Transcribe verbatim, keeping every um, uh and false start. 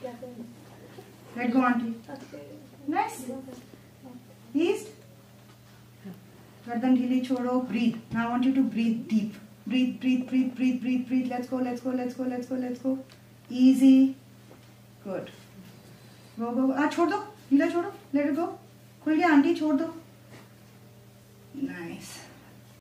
Let go, auntie. Nice. Eased. गर्दन ढीली छोड़ो. Breathe. Now I want you to breathe deep. Breathe, breathe, breathe, breathe, breathe, breathe. Let's go, let's go, let's go, let's go, let's go. Easy. Good. Go, go. Ah, छोड़ दो. ढीला छोड़ो. Let it go. खुल गया, aunty छोड़ दो. Nice.